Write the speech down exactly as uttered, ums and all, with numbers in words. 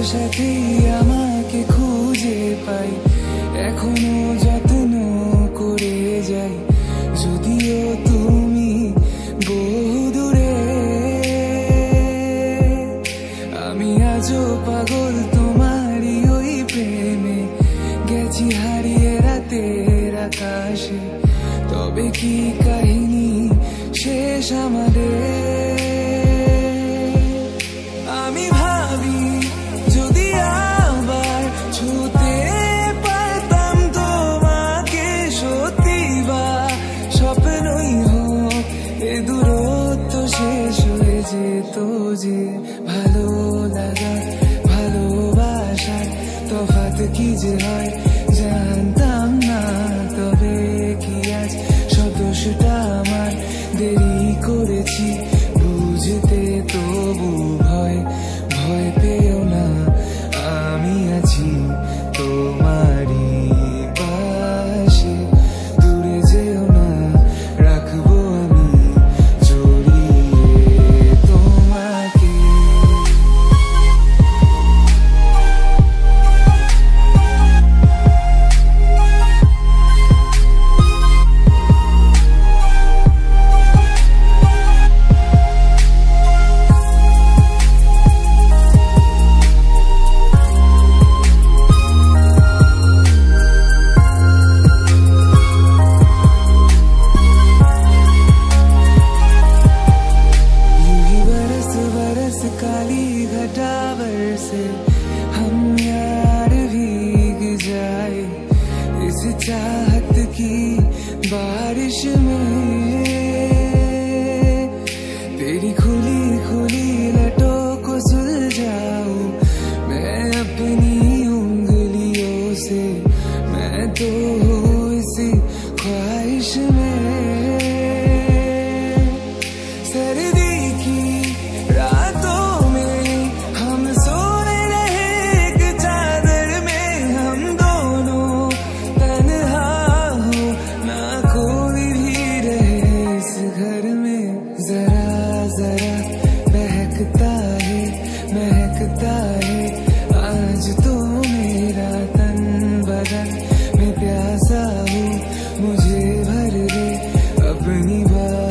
সাথে আমাকে খুঁজে পাই, এখনো যত্ন করে যাই, যদিও তুমি বহুদূরে। আমি আজও পাগল তোমারই ওই প্রেমে, গেছি হারিয়ে রাতের আকাশে। তবে কি কাহিনী শেষ আমাদের? আমি ভাবি যদি আবার ছুতে পারতাম তোমাকে, সত্যি বা স্বপ্নই হোক এ দূরত্ব শেষ হয়ে যেত যে। ভালো লাগা ভালোবাসার তফাৎ কি যে হয় জানতাম না, তবে কি আজ সদস্যটা আমার? দেরি করেছি বুঝতে, তবু ভয় ভয় পেও না, আমি আছি তোমারই পাশে। দূরে যেও না, রাখবো আমি জড়িয়ে তোমাকে। काली घटावर से हम यार भीग जाए इस चाहत की बारिश में। तेरी खुली खुली लटों को सुलझाऊं मैं अपनी उंगलियों से, मैं तो हूँ इस ख्वाहिश में। सर्दी की रातों महकता है आज तो मेरा तन बदन, मैं प्यासा हूँ मुझे भर दे अपनी बात।